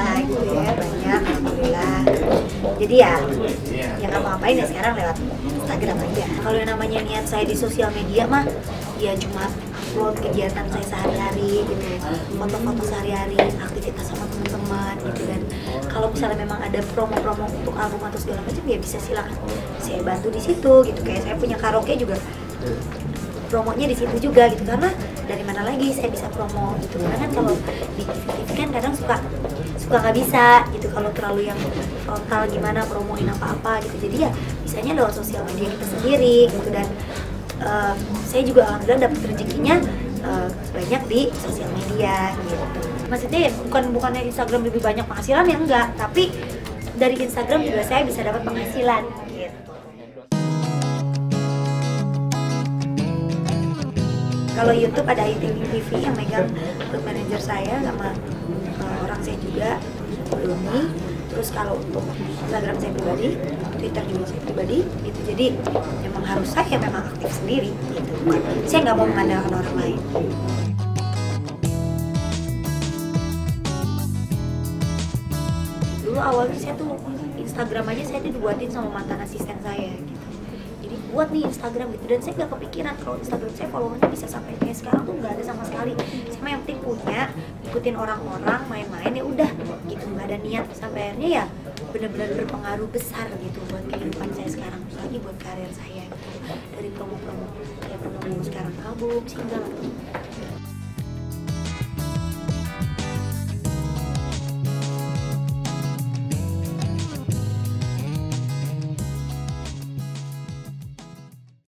lah gitu ya, banyak alhamdulillah. Jadi ya nggak mau ngapain ya sekarang lewat Instagram aja. Kalau yang namanya niat saya di sosial media mah ya cuma upload kegiatan saya sehari-hari gitu, foto-foto sehari-hari, aktivitas sama teman-teman gitu. Dan kalau misalnya memang ada promo-promo untuk album atau segala macam ya bisa silakan saya bantu di situ gitu. Kayak saya punya karaoke juga promonya di situ juga gitu, karena dari mana lagi saya bisa promo gitu. Karena kan kalau di TV kan kadang suka nggak bisa gitu kalau terlalu yang frontal gimana promoin apa-apa gitu. Jadi ya bisanya lewat sosial media kita sendiri gitu. Dan saya juga alhamdulillah dapat rezekinya banyak di sosial media gitu. Maksudnya ya bukannya Instagram lebih banyak penghasilan ya enggak, tapi dari Instagram juga saya bisa dapat penghasilan gitu. Kalau YouTube ada ITV TV yang megang untuk manajer saya sama orang saya juga, Doni. Terus kalau untuk Instagram saya pribadi, Twitter juga saya pribadi, gitu. Jadi memang harus saya memang aktif sendiri, gitu. Saya nggak mau mengandalkan orang lain. Dulu awalnya saya tuh Instagram aja saya dibuatin sama mantan asisten saya, gitu. Jadi buat nih Instagram gitu, dan saya nggak kepikiran kalau Instagram saya followernya bisa sampai kayak sekarang tuh nggak ada sama sekali. Saya yang penting punya, ikutin orang-orang, main-main ya udah gitu, nggak ada niat. Sampai akhirnya ya benar-benar berpengaruh besar gitu buat kehidupan saya sekarang, lagi buat karir saya gitu. Dari promo-promo kayak promo sekarang album, single.